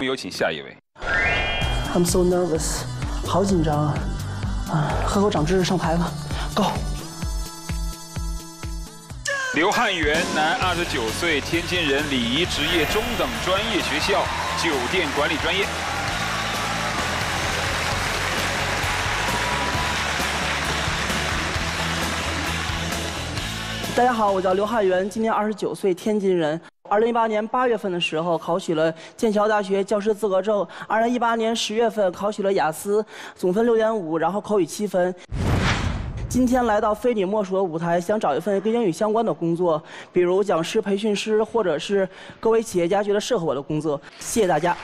有请下一位。 I'm so nervous， 好紧张啊！喝口长知识，上台吧 ，Go。 刘汉元，男，29岁，天津人，礼仪职业中等专业学校酒店管理专业。 大家好，我叫刘汉元，今年29岁，天津人。2018年8月份的时候考取了剑桥大学教师资格证，2018年10月份考取了雅思，总分6.5，然后口语7分。今天来到非你莫属的舞台，想找一份跟英语相关的工作，比如讲师、培训师，或者是各位企业家觉得适合我的工作。谢谢大家。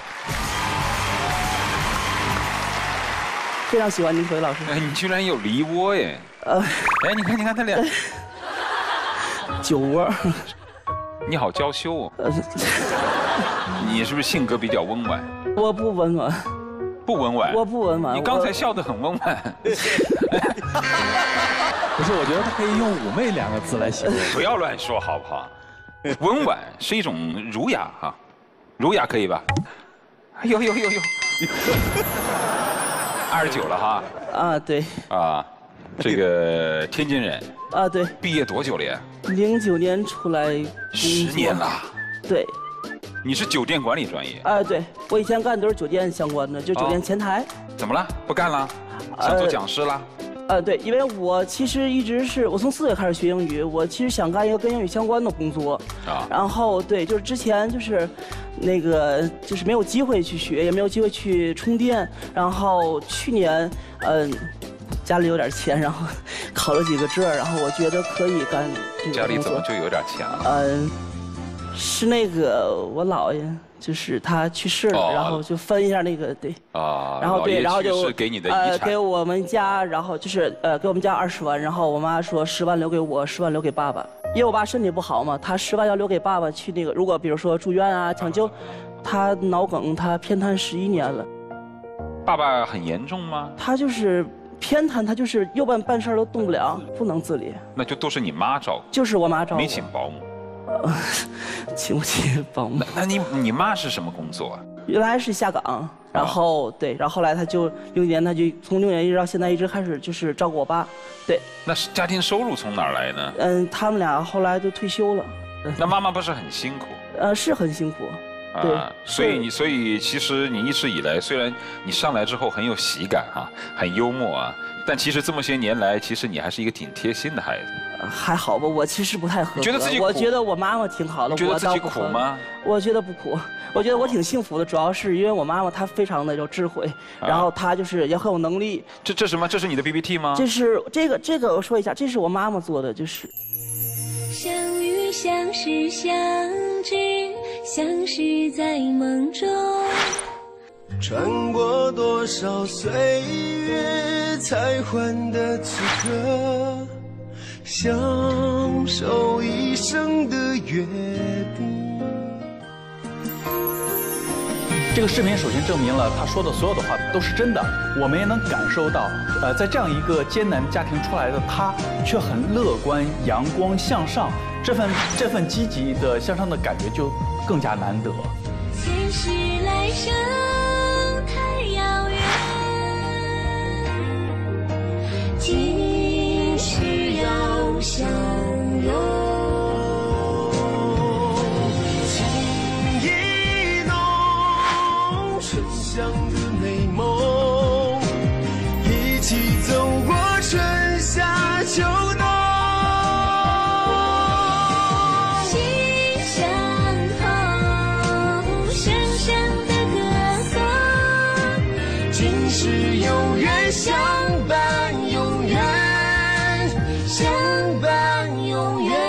非常喜欢您，奎老师。 哎，你居然有梨窝耶！哎，你看他俩。 酒窝。 你好娇羞哦。你是不是性格比较温婉？ 我不温婉。 不温婉。 我不温婉。 你刚才笑得很温婉。 不是，我觉得他可以用妩媚2个字来形容。 不要乱说好不好？温婉是一种儒雅哈，儒雅可以吧？呦，29了哈。啊， 对。 啊，这个天津人。 啊，对。 毕业多久了呀 ？09年出来。 10年了。对。你是酒店管理专业？ 对，我以前干的都是酒店相关的，就酒店前台。 怎么了？不干了？想做讲师了？ 对，因为我其实一直是我从4岁开始学英语，我其实想干一个跟英语相关的工作。啊。然后对，就是之前就是那个就是没有机会去学，也没有机会去充电。然后去年家里有点钱，然后考了几个证，然后我觉得可以干这个工作。 家里怎么就有点钱了？ 是那个我姥爷，就是他去世了，然后就分一下那个对。啊。然后对，然后就给你的遗产。 给我们家，然后就是给我们家20万，然后我妈说10万留给我，10万留给爸爸，因为我爸身体不好嘛，他10万要留给爸爸去那个，如果比如说住院啊抢救，他脑梗，他偏瘫11年了。 爸爸很严重吗？ 他就是偏瘫，他就是右半身都动不了，不能自理。 那就都是你妈照顾？就是我妈照顾。 没请保姆？ 请不起保姆。 那你妈是什么工作啊？ 原来是下岗，然后对，然后后来他就6年，他就从6年一直到现在一直开始就是照顾我爸，对。那家庭收入从哪儿来呢？ 他们俩后来都退休了。 那妈妈不是很辛苦？ 是很辛苦。对。 所以其实你一直以来，虽然你上来之后很有喜感哈，很幽默啊，但其实这么些年来，其实你还是一个挺贴心的孩子。 还好吧，我其实不太合格。 觉得自己苦？ 我觉得我妈妈挺好的。 觉得自己苦吗？ 我觉得不苦，我觉得我挺幸福的，主要是因为我妈妈她非常的有智慧，然后她就是也很有能力。 这什么？这是你的 PPT 吗？ 这是这个我说一下，这是我妈妈做的，就是。 相遇相识相知，相识在梦中。 穿过多少岁月才换得此刻，相守一生的约定。 这个视频首先证明了他说的所有的话都是真的，我们也能感受到，在这样一个艰难家庭出来的他，却很乐观、阳光向上，这份积极的向上的感觉就更加难得。 前世来生太遥远，今世要相拥。 的美梦，一起走过春夏秋冬， 心相通，深深的歌颂， 今世有缘相伴永远，相伴永远。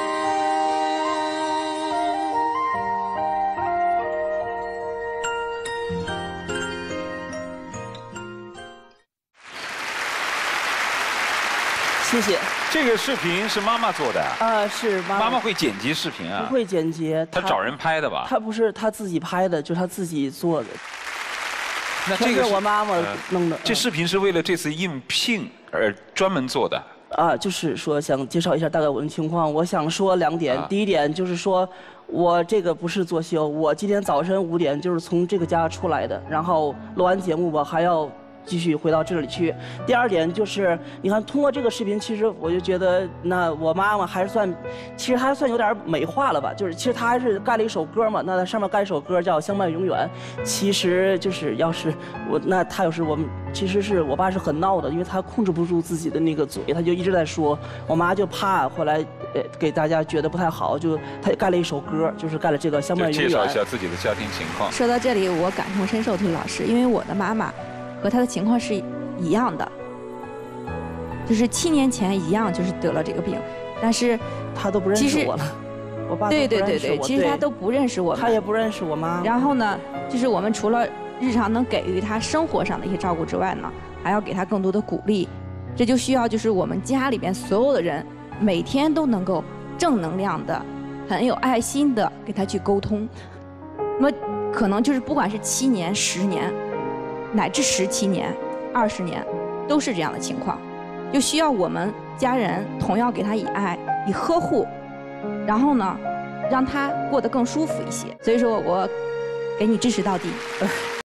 谢谢。 这个视频是妈妈做的是妈妈。 妈妈会剪辑视频啊？ 不会剪辑， 她找人拍的吧？ 她不是她自己拍的，就是她自己做的。 那这个是我妈妈弄的。 这视频是为了这次应聘而专门做的。 就是说想介绍一下大概我的情况。我想说2点，第一点就是说我这个不是作秀，我今天早晨5点就是从这个家出来的，然后录完节目我还要继续回到这里去。第二点就是，你看通过这个视频，其实我就觉得，那我妈妈还算，其实还算有点美化了吧。就是其实她还是盖了一首歌嘛，那她上面盖一首歌叫《相伴永远》。其实就是要是我，那她要是我们，其实是我爸是很闹的，因为他控制不住自己的那个嘴，他就一直在说。我妈就怕后来给大家觉得不太好，就她盖了一首歌，就是盖了这个《相伴永远》。 介绍一下自己的家庭情况。 说到这里，我感同身受，涂老师，因为我的妈妈和她的情况是一样的，就是7年前一样，就是得了这个病，但是她都不认识我了。我爸对，其实他都不认识我们， 他也不认识我妈。 然后呢，就是我们除了日常能给予他生活上的一些照顾之外呢，还要给他更多的鼓励。这就需要就是我们家里边所有的人每天都能够正能量的、很有爱心的给他去沟通。那么可能就是不管是7年、10年，乃至17年、20年，都是这样的情况，就需要我们家人同样给他以爱、以呵护，然后呢，让他过得更舒服一些。所以说我给你支持到底。